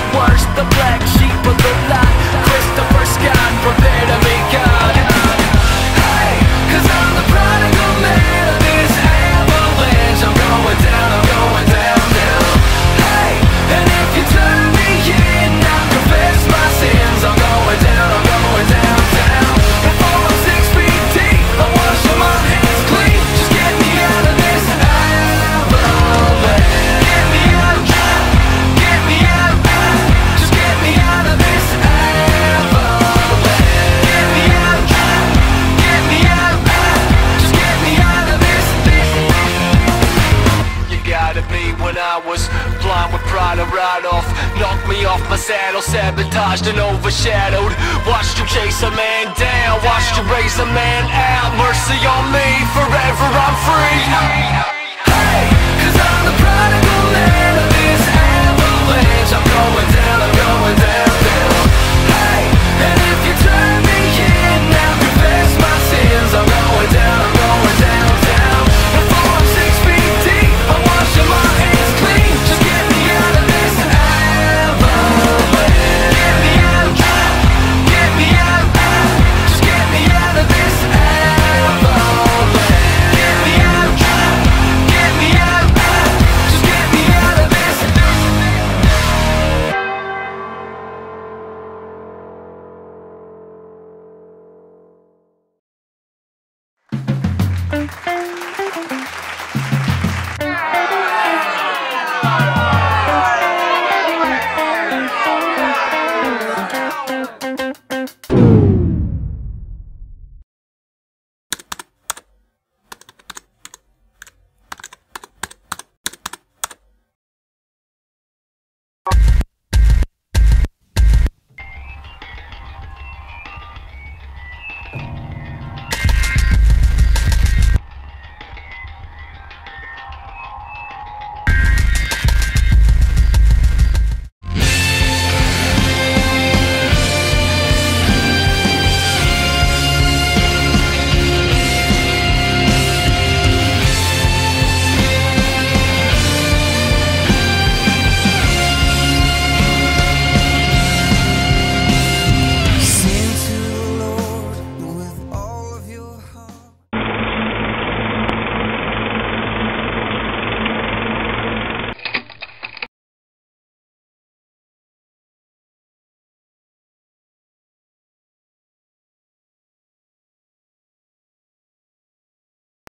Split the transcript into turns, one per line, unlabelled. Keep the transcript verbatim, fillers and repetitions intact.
worst, the black sheep of the lot. Christopher Scott, prepare to meet God. Hey, cause I'm the prodigal man of this avalanche. I'm going down, I'm going down, down. Hey, and if you turn me in, I confess my sins. I'm going down, I'm going down, down. Before I'm six feet deep, I'm washing my hands clean. Just get me out of this avalanche. Get me out, get me out. Just get me out of this avalanche. Get me out, get me out. Just get me out of this. You gotta be when I was blind with pride and right off. Knocked me off my saddle, sabotaged and overshadowed. Watched you chase a man down, watched you raise a man out. Mercy on me, forever I'm free. Hey, cause I'm the prodigal man.